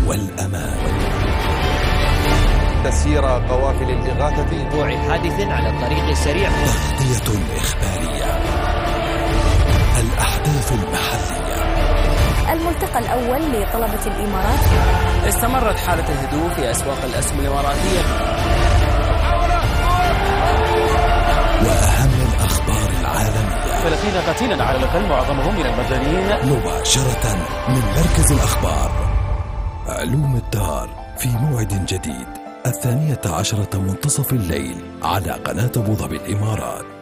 والأمان. تسير قوافل الإغاثة، وقوع حادث على الطريق السريع، تغطية إخبارية، الأحداث المحلية. الملتقى الأول لطلبة الإمارات. استمرت حالة الهدوء في أسواق الأسهم الإماراتية. وأهم الأخبار العالمية. 30 قتيلا على الأقل، معظمهم من المدنيين. مباشرة من مركز الأخبار. علوم الدار في موعد جديد 12 منتصف الليل على قناة أبو ظبي الإمارات.